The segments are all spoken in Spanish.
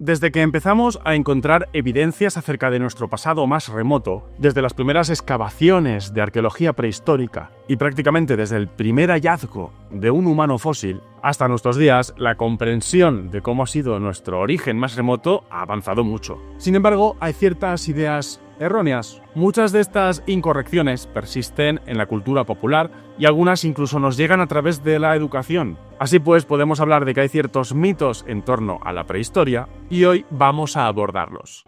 Desde que empezamos a encontrar evidencias acerca de nuestro pasado más remoto, desde las primeras excavaciones de arqueología prehistórica y prácticamente desde el primer hallazgo de un humano fósil, hasta nuestros días, la comprensión de cómo ha sido nuestro origen más remoto ha avanzado mucho. Sin embargo, hay ciertas ideas erróneas. Muchas de estas incorrecciones persisten en la cultura popular y algunas incluso nos llegan a través de la educación. Así pues, podemos hablar de que hay ciertos mitos en torno a la prehistoria y hoy vamos a abordarlos.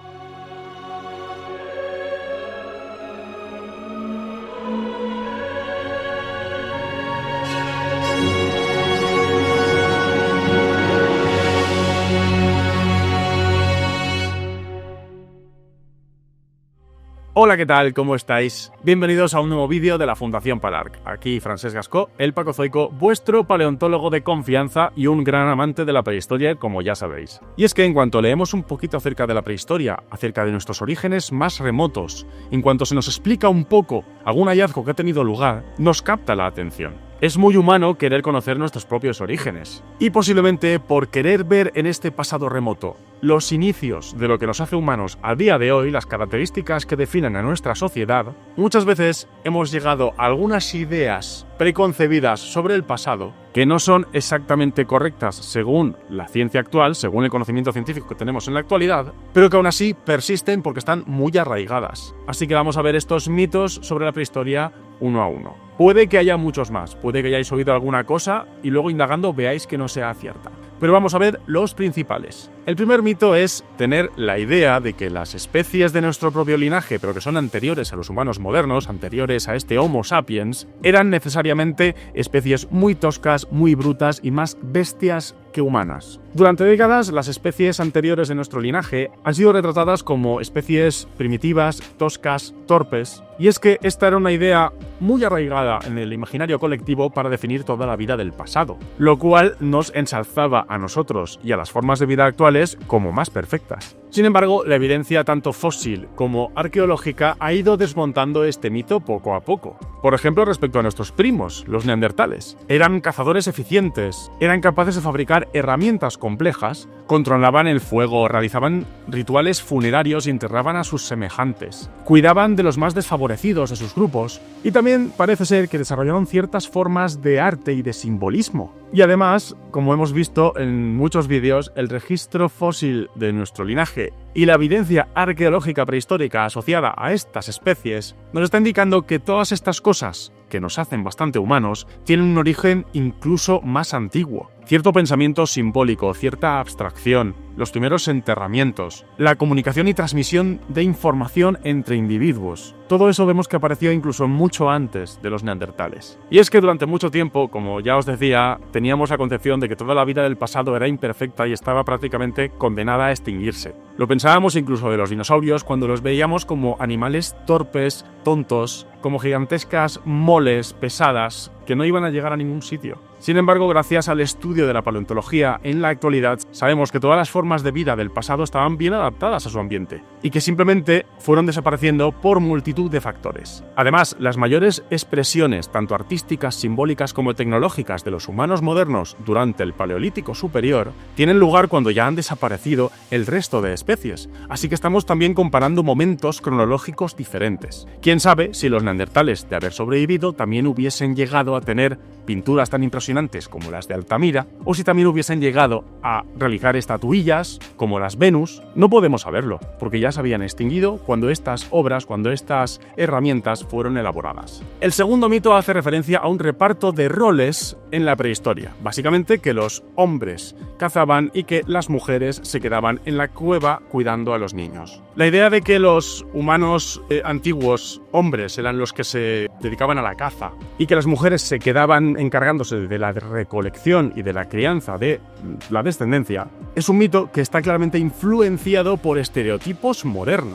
Hola, ¿qué tal? ¿Cómo estáis? Bienvenidos a un nuevo vídeo de la Fundación Palarc. Aquí Francesc Gascó, el Pacozoico, vuestro paleontólogo de confianza y un gran amante de la prehistoria, como ya sabéis. Y es que en cuanto leemos un poquito acerca de la prehistoria, acerca de nuestros orígenes más remotos, en cuanto se nos explica un poco algún hallazgo que ha tenido lugar, nos capta la atención. Es muy humano querer conocer nuestros propios orígenes. Y posiblemente por querer ver en este pasado remoto los inicios de lo que nos hace humanos a día de hoy, las características que definen a nuestra sociedad, muchas veces hemos llegado a algunas ideas preconcebidas sobre el pasado que no son exactamente correctas según la ciencia actual, según el conocimiento científico que tenemos en la actualidad, pero que aún así persisten porque están muy arraigadas. Así que vamos a ver estos mitos sobre la prehistoria uno a uno. Puede que haya muchos más, puede que hayáis oído alguna cosa y luego indagando veáis que no sea cierta. Pero vamos a ver los principales. El primer mito es tener la idea de que las especies de nuestro propio linaje, pero que son anteriores a los humanos modernos, anteriores a este Homo sapiens, eran necesariamente especies muy toscas, muy brutas y más bestias que humanas. Durante décadas, las especies anteriores de nuestro linaje han sido retratadas como especies primitivas, toscas, torpes, y es que esta era una idea muy arraigada en el imaginario colectivo para definir toda la vida del pasado, lo cual nos ensalzaba a nosotros y a las formas de vida actuales como más perfectas. Sin embargo, la evidencia tanto fósil como arqueológica ha ido desmontando este mito poco a poco. Por ejemplo, respecto a nuestros primos, los neandertales. Eran cazadores eficientes, eran capaces de fabricar herramientas complejas, controlaban el fuego, realizaban rituales funerarios y enterraban a sus semejantes, cuidaban de los más desfavorecidos de sus grupos y también parece ser que desarrollaron ciertas formas de arte y de simbolismo. Y además, como hemos visto en muchos vídeos, el registro fósil de nuestro linaje y la evidencia arqueológica prehistórica asociada a estas especies nos está indicando que todas estas cosas, que nos hacen bastante humanos, tienen un origen incluso más antiguo. Cierto pensamiento simbólico, cierta abstracción, los primeros enterramientos, la comunicación y transmisión de información entre individuos. Todo eso vemos que apareció incluso mucho antes de los neandertales. Y es que durante mucho tiempo, como ya os decía, teníamos la concepción de que toda la vida del pasado era imperfecta y estaba prácticamente condenada a extinguirse. Lo pensábamos incluso de los dinosaurios cuando los veíamos como animales torpes, tontos, como gigantescas moles pesadas que no iban a llegar a ningún sitio. Sin embargo, gracias al estudio de la paleontología en la actualidad, sabemos que todas las formas de vida del pasado estaban bien adaptadas a su ambiente y que simplemente fueron desapareciendo por multitud de factores. Además, las mayores expresiones, tanto artísticas, simbólicas como tecnológicas de los humanos modernos durante el Paleolítico Superior, tienen lugar cuando ya han desaparecido el resto de especies. Así que estamos también comparando momentos cronológicos diferentes. Quién sabe si los neandertales, de haber sobrevivido, también hubiesen llegado a tener pinturas tan impresionantes como las de Altamira, o si también hubiesen llegado a realizar estatuillas como las Venus. No podemos saberlo, porque ya se habían extinguido cuando estas obras, cuando estas herramientas fueron elaboradas. El segundo mito hace referencia a un reparto de roles en la prehistoria. Básicamente que los hombres cazaban y que las mujeres se quedaban en la cueva cuidando a los niños. La idea de que los humanos antiguos hombres eran los que se dedicaban a la caza y que las mujeres se quedaban encargándose de la recolección y de la crianza de la descendencia es un mito que está claramente influenciado por estereotipos modernos.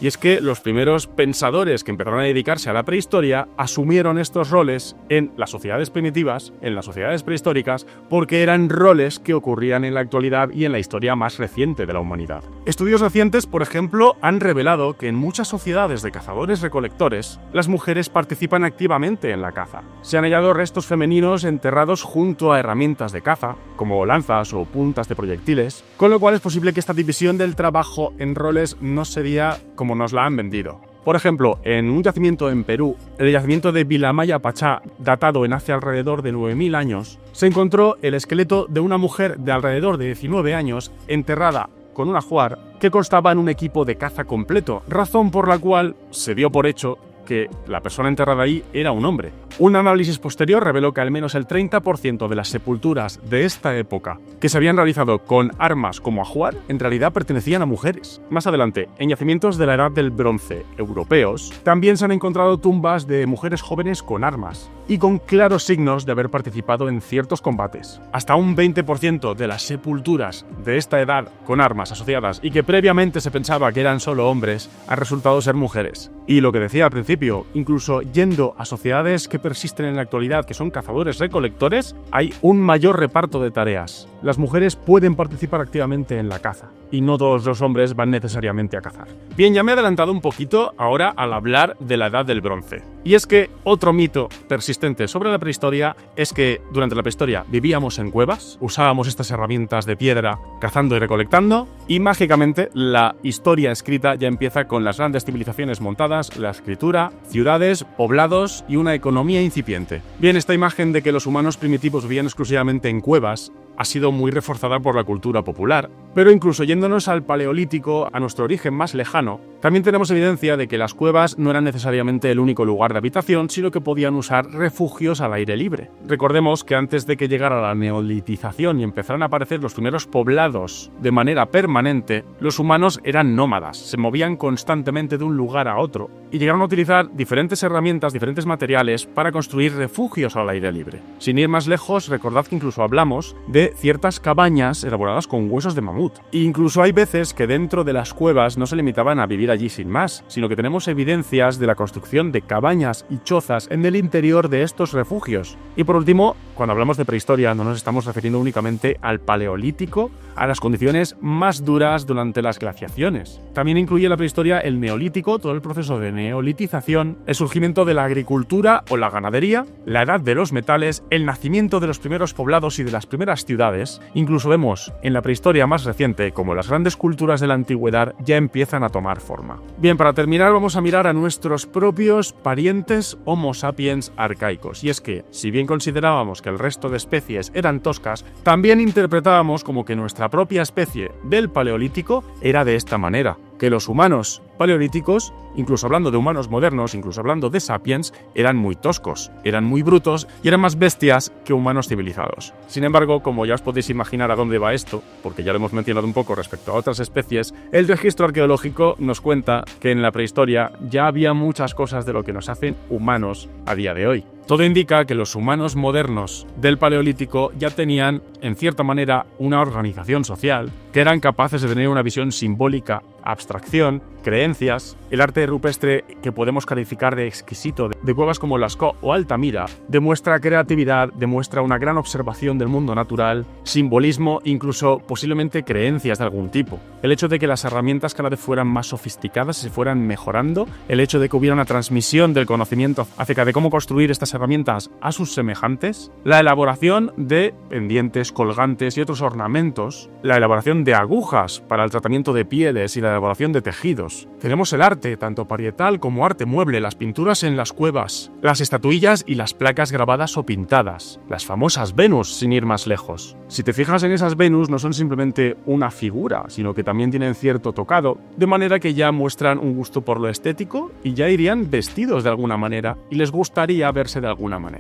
Y es que los primeros pensadores que empezaron a dedicarse a la prehistoria asumieron estos roles en las sociedades primitivas, en las sociedades prehistóricas, porque eran roles que ocurrían en la actualidad y en la historia más reciente de la humanidad. Estudios recientes, por ejemplo, han revelado que en muchas sociedades de cazadores-recolectores, las mujeres participan activamente en la caza. Se han hallado restos femeninos enterrados junto a herramientas de caza, como lanzas o puntas de proyectiles, con lo cual es posible que esta división del trabajo en roles no sería como nos la han vendido. Por ejemplo, en un yacimiento en Perú, el yacimiento de Vilamaya Pachá, datado en hace alrededor de 9000 años, se encontró el esqueleto de una mujer de alrededor de 19 años enterrada con un ajuar que constaba en un equipo de caza completo, razón por la cual se dio por hecho que la persona enterrada ahí era un hombre. Un análisis posterior reveló que al menos el 30% de las sepulturas de esta época que se habían realizado con armas como ajuar en realidad pertenecían a mujeres. Más adelante, en yacimientos de la Edad del Bronce europeos, también se han encontrado tumbas de mujeres jóvenes con armas y con claros signos de haber participado en ciertos combates. Hasta un 20% de las sepulturas de esta edad con armas asociadas y que previamente se pensaba que eran solo hombres, han resultado ser mujeres. Y lo que decía al principio, incluso yendo a sociedades que persisten en la actualidad, que son cazadores-recolectores, hay un mayor reparto de tareas. Las mujeres pueden participar activamente en la caza y no todos los hombres van necesariamente a cazar. Bien, ya me he adelantado un poquito ahora al hablar de la Edad del Bronce. Y es que otro mito persistente sobre la prehistoria es que durante la prehistoria vivíamos en cuevas, usábamos estas herramientas de piedra cazando y recolectando, y mágicamente la historia escrita ya empieza con las grandes civilizaciones montadas, la escritura, ciudades, poblados y una economía incipiente. Bien, esta imagen de que los humanos primitivos vivían exclusivamente en cuevas ha sido muy reforzada por la cultura popular, pero incluso yéndonos al Paleolítico, a nuestro origen más lejano, también tenemos evidencia de que las cuevas no eran necesariamente el único lugar de habitación, sino que podían usar refugios al aire libre. Recordemos que antes de que llegara la neolitización y empezaran a aparecer los primeros poblados de manera permanente, los humanos eran nómadas, se movían constantemente de un lugar a otro y llegaron a utilizar diferentes herramientas, diferentes materiales para construir refugios al aire libre. Sin ir más lejos, recordad que incluso hablamos de ciertas cabañas elaboradas con huesos de mamut. E incluso hay veces que dentro de las cuevas no se limitaban a vivir allí sin más, sino que tenemos evidencias de la construcción de cabañas y chozas en el interior de estos refugios. Y por último, cuando hablamos de prehistoria no nos estamos refiriendo únicamente al Paleolítico, a las condiciones más duras durante las glaciaciones. También incluye la prehistoria el Neolítico, todo el proceso de neolitización, el surgimiento de la agricultura o la ganadería, la edad de los metales, el nacimiento de los primeros poblados y de las primeras ciudades. Incluso vemos en la prehistoria más reciente como las grandes culturas de la antigüedad ya empiezan a tomar forma. Bien, para terminar vamos a mirar a nuestros propios parientes Homo sapiens arcaicos. Y es que, si bien considerábamos que el resto de especies eran toscas, también interpretábamos como que nuestra propia especie del Paleolítico era de esta manera, que los humanos paleolíticos, incluso hablando de humanos modernos, incluso hablando de sapiens, eran muy toscos, eran muy brutos y eran más bestias que humanos civilizados. Sin embargo, como ya os podéis imaginar a dónde va esto, porque ya lo hemos mencionado un poco respecto a otras especies, el registro arqueológico nos cuenta que en la prehistoria ya había muchas cosas de lo que nos hacen humanos a día de hoy. Todo indica que los humanos modernos del Paleolítico ya tenían, en cierta manera, una organización social, que eran capaces de tener una visión simbólica, abstracción, creencias. El arte rupestre que podemos calificar de exquisito de cuevas como Lascaux o Altamira demuestra creatividad, demuestra una gran observación del mundo natural, simbolismo, incluso posiblemente creencias de algún tipo. El hecho de que las herramientas cada vez fueran más sofisticadas, se fueran mejorando, el hecho de que hubiera una transmisión del conocimiento acerca de cómo construir estas herramientas a sus semejantes, la elaboración de pendientes, colgantes y otros ornamentos, la elaboración de agujas para el tratamiento de pieles y la elaboración de tejidos. Tenemos el arte, tanto parietal como arte mueble, las pinturas en las cuevas, las estatuillas y las placas grabadas o pintadas, las famosas Venus, sin ir más lejos. Si te fijas en esas Venus, no son simplemente una figura, sino que también tienen cierto tocado, de manera que ya muestran un gusto por lo estético y ya irían vestidos de alguna manera y les gustaría verse de alguna manera.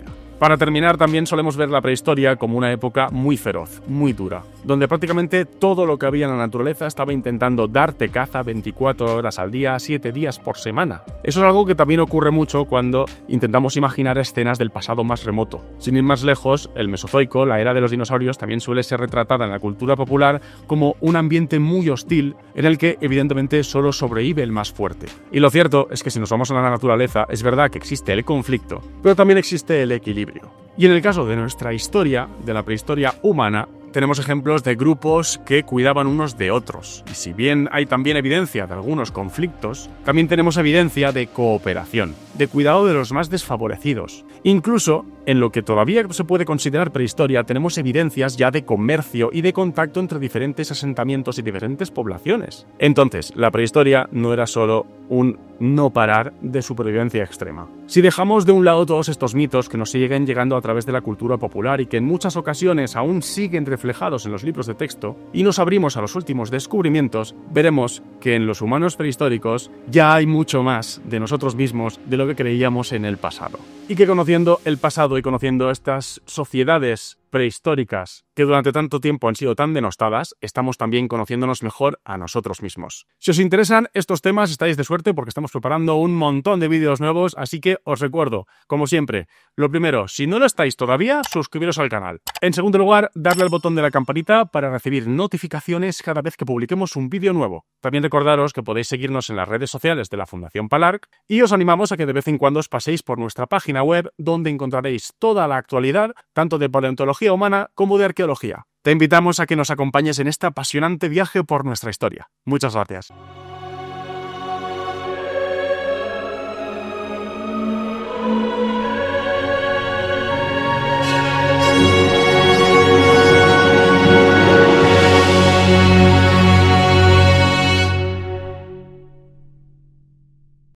Para terminar, también solemos ver la prehistoria como una época muy feroz, muy dura, donde prácticamente todo lo que había en la naturaleza estaba intentando darte caza 24 horas al día, 7 días por semana. Eso es algo que también ocurre mucho cuando intentamos imaginar escenas del pasado más remoto. Sin ir más lejos, el Mesozoico, la era de los dinosaurios, también suele ser retratada en la cultura popular como un ambiente muy hostil en el que evidentemente solo sobrevive el más fuerte. Y lo cierto es que si nos vamos a la naturaleza, es verdad que existe el conflicto, pero también existe el equilibrio. Y en el caso de nuestra historia, de la prehistoria humana, tenemos ejemplos de grupos que cuidaban unos de otros. Y si bien hay también evidencia de algunos conflictos, también tenemos evidencia de cooperación, de cuidado de los más desfavorecidos. Incluso, en lo que todavía se puede considerar prehistoria, tenemos evidencias ya de comercio y de contacto entre diferentes asentamientos y diferentes poblaciones. Entonces, la prehistoria no era solo un no parar de supervivencia extrema. Si dejamos de un lado todos estos mitos que nos siguen llegando a través de la cultura popular y que en muchas ocasiones aún siguen reflejados en los libros de texto, y nos abrimos a los últimos descubrimientos, veremos que en los humanos prehistóricos ya hay mucho más de nosotros mismos de lo que creíamos en el pasado. Y que conociendo el pasado y conociendo estas sociedades prehistóricas que durante tanto tiempo han sido tan denostadas, estamos también conociéndonos mejor a nosotros mismos. Si os interesan estos temas, estáis de suerte porque estamos preparando un montón de vídeos nuevos, así que os recuerdo, como siempre, lo primero, si no lo estáis todavía, suscribiros al canal. En segundo lugar, darle al botón de la campanita para recibir notificaciones cada vez que publiquemos un vídeo nuevo. También recordaros que podéis seguirnos en las redes sociales de la Fundación Palarc y os animamos a que de vez en cuando os paséis por nuestra página web donde encontraréis toda la actualidad, tanto de paleontología humana como de arqueología. Te invitamos a que nos acompañes en este apasionante viaje por nuestra historia. Muchas gracias.